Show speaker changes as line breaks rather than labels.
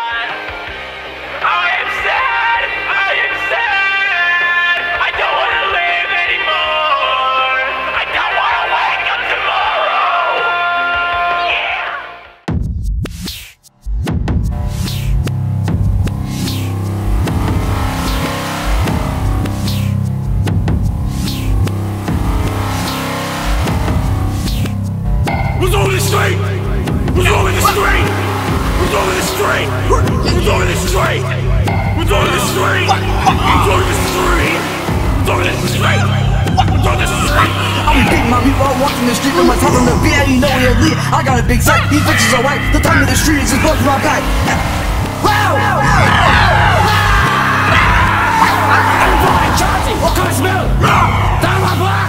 I am sad. I am sad. I don't want to live anymore. I don't want to wake up tomorrow. Yeah. Who's over the street? Who's over the street? Who's over the street? Who's over the street? Who's over the street? Who's over the street? Who's over the street? Who's over the street?
I'm beating my beat while walking the street with my top on the beat. I didn't know he elite. I got a big sack, he fixes alright. The time of the street is just blood from my back. Wow!
I'm flying, Chauncey! What kind of smell? Down my black!